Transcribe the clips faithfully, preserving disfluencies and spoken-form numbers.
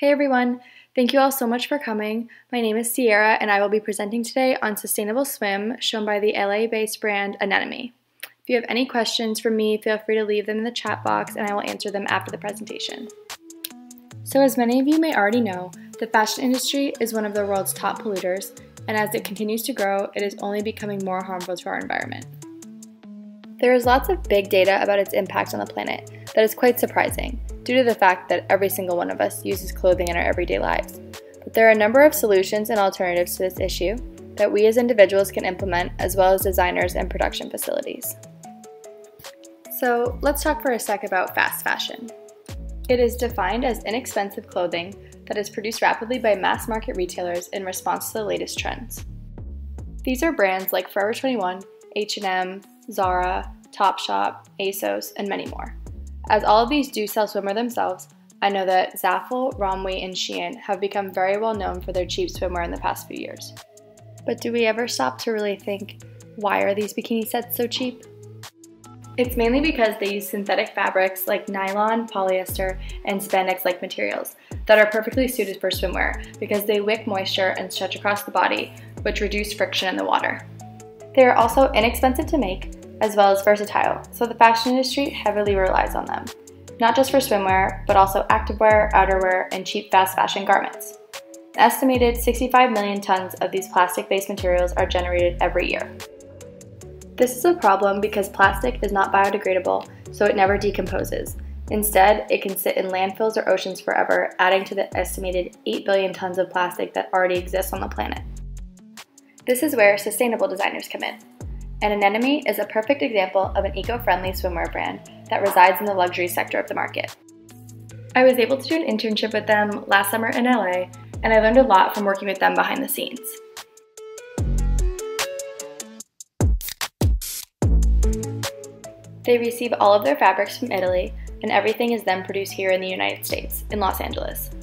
Hey everyone, thank you all so much for coming. My name is Sierra and I will be presenting today on Sustainable Swim shown by the L A-based brand Anemone. If you have any questions for me, feel free to leave them in the chat box and I will answer them after the presentation. So as many of you may already know, the fashion industry is one of the world's top polluters, and as it continues to grow, it is only becoming more harmful to our environment. There is lots of big data about its impact on the planet that is quite surprising, due to the fact that every single one of us uses clothing in our everyday lives. But there are a number of solutions and alternatives to this issue that we as individuals can implement, as well as designers and production facilities. So let's talk for a sec about fast fashion. It is defined as inexpensive clothing that is produced rapidly by mass market retailers in response to the latest trends. These are brands like Forever twenty-one, H and M, Zara, Topshop, ASOS, and many more. As all of these do sell swimwear themselves, I know that Zaful, Romwe, and Shein have become very well known for their cheap swimwear in the past few years. But do we ever stop to really think, why are these bikini sets so cheap? It's mainly because they use synthetic fabrics like nylon, polyester, and spandex-like materials that are perfectly suited for swimwear because they wick moisture and stretch across the body, which reduce friction in the water. They are also inexpensive to make, as well as versatile, so the fashion industry heavily relies on them, not just for swimwear, but also activewear, outerwear, and cheap fast fashion garments. An estimated sixty-five million tons of these plastic-based materials are generated every year. This is a problem because plastic is not biodegradable, so it never decomposes. Instead, it can sit in landfills or oceans forever, adding to the estimated eight billion tons of plastic that already exists on the planet. This is where sustainable designers come in. And Anemone is a perfect example of an eco-friendly swimwear brand that resides in the luxury sector of the market. I was able to do an internship with them last summer in L A, and I learned a lot from working with them behind the scenes. They receive all of their fabrics from Italy, and everything is then produced here in the United States, in Los Angeles.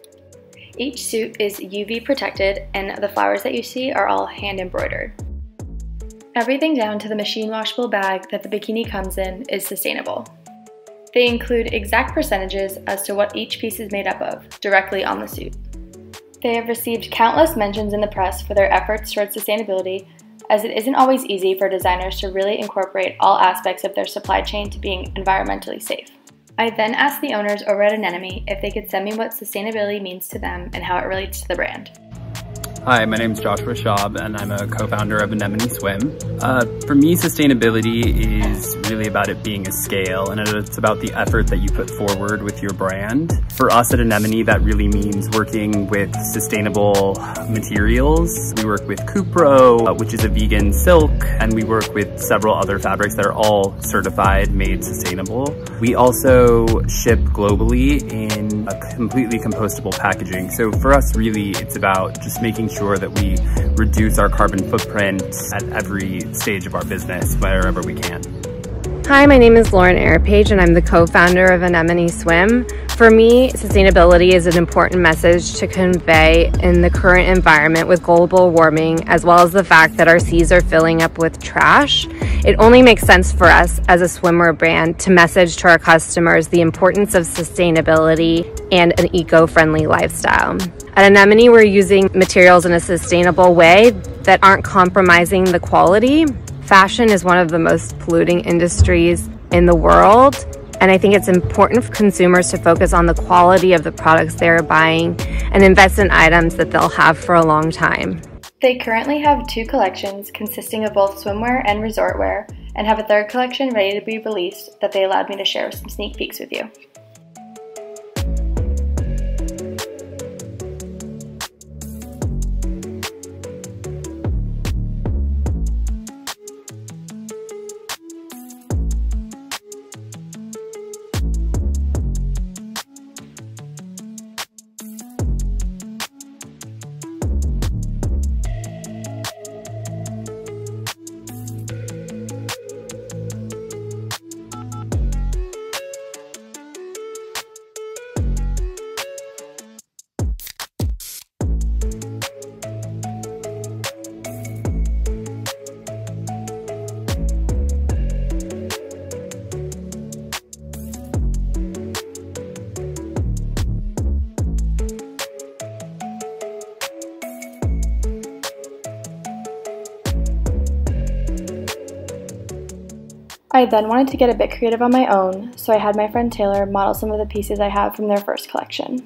Each suit is U V protected, and the flowers that you see are all hand embroidered. Everything down to the machine washable bag that the bikini comes in is sustainable. They include exact percentages as to what each piece is made up of, directly on the suit. They have received countless mentions in the press for their efforts towards sustainability, as it isn't always easy for designers to really incorporate all aspects of their supply chain to being environmentally safe. I then asked the owners over at Anemone if they could send me what sustainability means to them and how it relates to the brand. Hi, my name is Joshua Schaub and I'm a co-founder of Anemone Swim. Uh, for me, sustainability is really about it being a scale, and it's about the effort that you put forward with your brand. For us at Anemone, that really means working with sustainable materials. We work with Cupro, uh, which is a vegan silk, and we work with several other fabrics that are all certified, made sustainable. We also ship globally in a completely compostable packaging. So for us, really, it's about just making sure that we reduce our carbon footprint at every stage of our business, wherever we can. Hi, my name is Lauren Arapage and I'm the co-founder of Anemone Swim. For me, sustainability is an important message to convey in the current environment with global warming, as well as the fact that our seas are filling up with trash. It only makes sense for us as a swimwear brand to message to our customers the importance of sustainability and an eco-friendly lifestyle. At Anemone, we're using materials in a sustainable way that aren't compromising the quality. Fashion is one of the most polluting industries in the world, and I think it's important for consumers to focus on the quality of the products they're buying and invest in items that they'll have for a long time. They currently have two collections consisting of both swimwear and resort wear, and have a third collection ready to be released that they allowed me to share some sneak peeks with you. I then wanted to get a bit creative on my own, so I had my friend Taylor model some of the pieces I have from their first collection.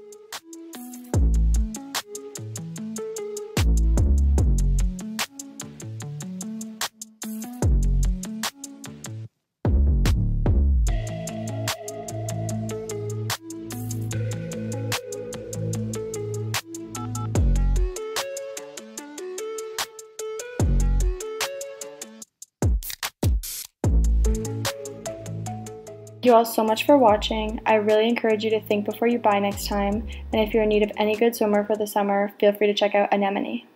Thank you all so much for watching. I really encourage you to think before you buy next time, and if you're in need of any good swimwear for the summer, feel free to check out Anemone.